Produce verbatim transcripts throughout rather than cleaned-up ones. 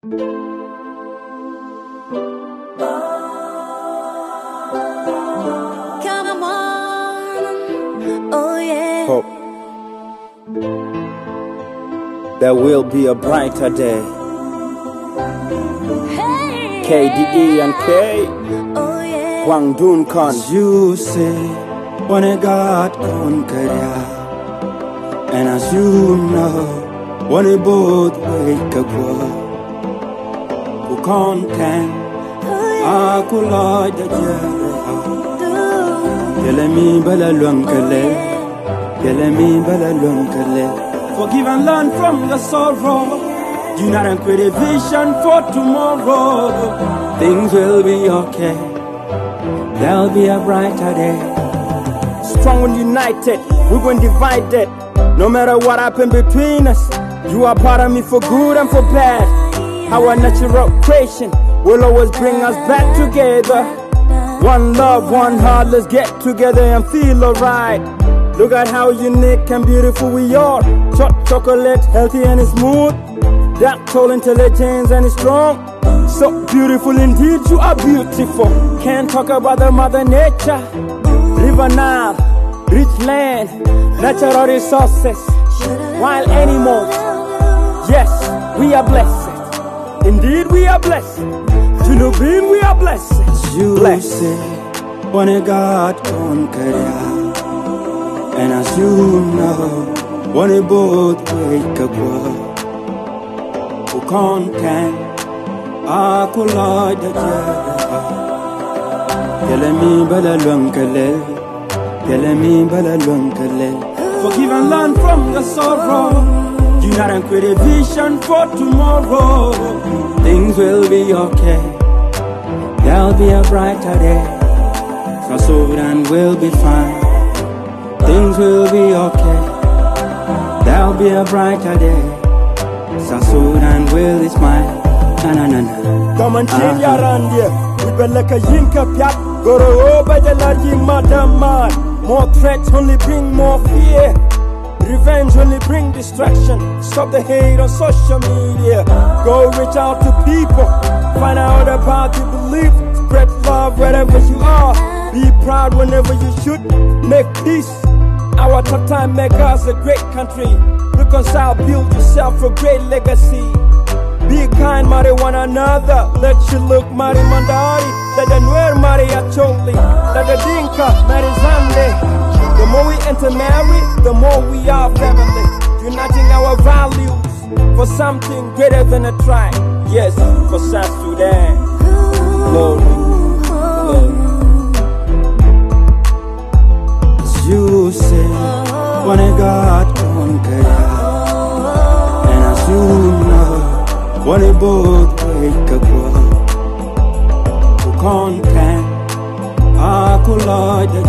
Come on, oh yeah. Hope there will be a brighter day. Hey, K D E and K oh yeah. Kwang Dun Kon. You say when I got on career, and as you know, when I both wake up, who content, I could like the Yelemi bala lunkale, Yelemi bala lunkale. Forgive and learn from the sorrow. Unite and create a vision for tomorrow. Things will be okay. There'll be a brighter day. Strong and united, we weren't divided. No matter what happened between us, you are part of me for good and for bad. Our natural creation will always bring us back together. One love, one heart, let's get together and feel alright. Look at how unique and beautiful we are. Hot chocolate, healthy and smooth. Dark, tall, intelligent and strong. So beautiful indeed, you are beautiful. Can't talk about the mother nature. River Nile, rich land, natural resources, wild animals. Yes, we are blessed. Indeed, we are blessed. Junubin, we are blessed. You say, when I got on career, and as you know, when I both wake up, who content, I could like the Yelemi bala lunkale, Yelemi bala lunkale. Forgive and learn from the sorrow. Unite and create a vision for tomorrow. Things will be okay. There'll be a brighter day. South Sudan will be fine. Things will be okay. There'll be a brighter day. South Sudan will smile. Na na na na. Come and change your hand here. We be like a yinka piat. Go to over the large madam man. More threats only bring more fear. Revenge only bring distraction. Stop the hate on social media. Go reach out to people. Find out about your belief. Spread love wherever you are. Be proud whenever you should. Make peace. Our tough time make us a great country. Reconcile, build yourself a great legacy. Be kind, marry one another. Let you look, marry Mandari. Let the Nuer marry Acholi. Let the Dinka marry Zande. The more we intermarry, the more we are family. Uniting our values for something greater than a tribe. Yes, for South Sudan. Glory, glory. As you say, when I got on career, and as you know, when I both wake up, to content, I could like the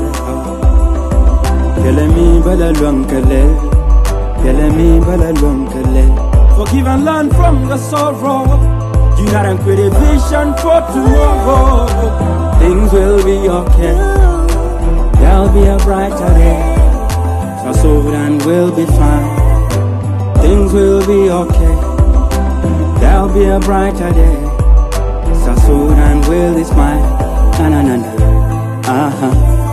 Yelemi bala lunkale, Yelemi bala lunkale. Forgive and learn from the sorrow. Unite and create a vision for tomorrow. Things will be okay. There'll be a brighter day. South Sudan will be fine. Things will be okay. There'll be a brighter day. South Sudan will smile. Na na na na. Uh huh.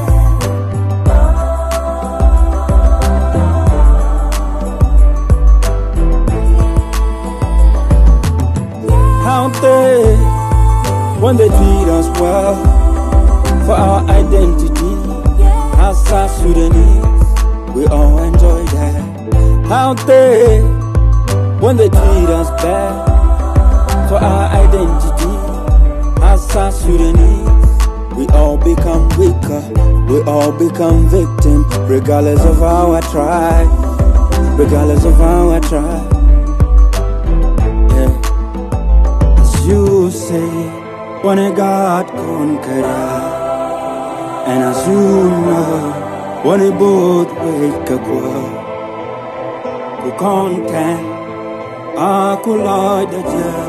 When they treat us well for our identity as South Sudanese, we all enjoy that. Out there, when they treat us bad for our identity as South Sudanese, we all become weaker, we all become victims, regardless of our tribe, regardless of our tribe. Yeah. As you say, when I got conquered, and as you know, when I both wake up, who content, I could like the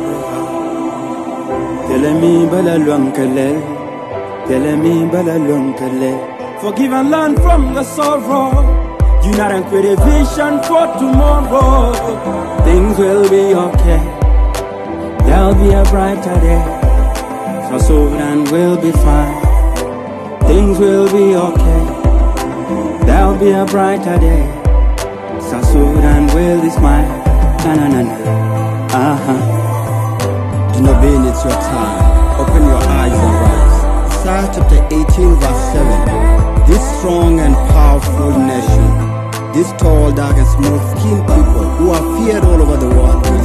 Yelemi bala lunkale, Yelemi bala lunkale. Forgive and learn from the sorrow. Unite and create a vision for tomorrow. Things will be okay. there'll be a brighter day. So Sudan will be fine, things will be okay. There'll be a brighter day. So Sudan will be smile. Na na na na. Uh-huh. Jinobin, it's your time. Open your eyes and rise. Isaiah chapter eighteen verse seven. This strong and powerful nation, this tall, dark and smooth skinned people who are feared all over the world,